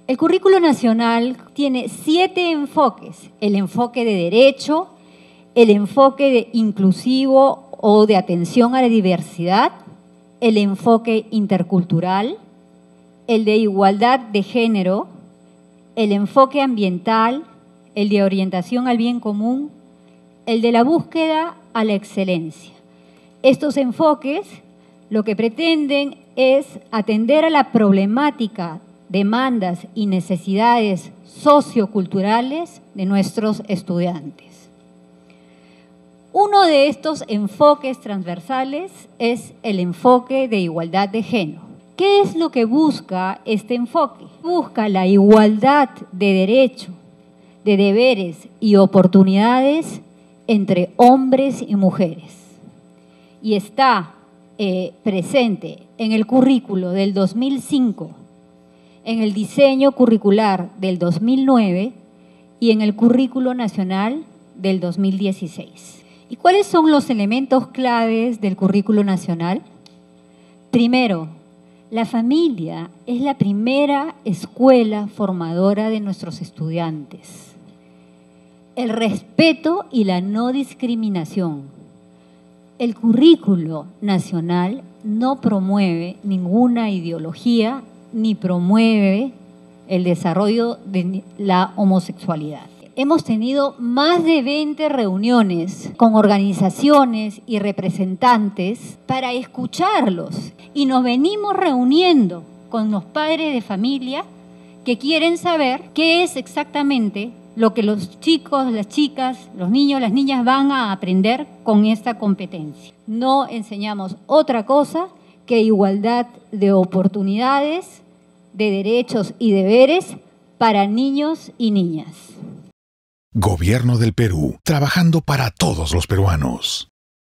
El currículo nacional tiene 7 enfoques: el enfoque de derecho, el enfoque de inclusivo o de atención a la diversidad, el enfoque intercultural, el de igualdad de género, el enfoque ambiental, el de orientación al bien común, el de la búsqueda a la excelencia. Estos enfoques lo que pretenden es atender a la problemática, demandas y necesidades socioculturales de nuestros estudiantes. Uno de estos enfoques transversales es el enfoque de igualdad de género. ¿Qué es lo que busca este enfoque? Busca la igualdad de derecho, de deberes y oportunidades entre hombres y mujeres. Y está presente en el currículo del 2005, en el diseño curricular del 2009 y en el currículo nacional del 2016. ¿Y cuáles son los elementos claves del currículo nacional? Primero, la familia es la primera escuela formadora de nuestros estudiantes. El respeto y la no discriminación. El currículo nacional no promueve ninguna ideología ni promueve el desarrollo de la homosexualidad. Hemos tenido más de 20 reuniones con organizaciones y representantes para escucharlos y nos venimos reuniendo con los padres de familia que quieren saber qué es exactamente lo que los chicos, las chicas, los niños, las niñas van a aprender con esta competencia. No enseñamos otra cosa que igualdad de oportunidades, de derechos y deberes para niños y niñas. Gobierno del Perú, trabajando para todos los peruanos.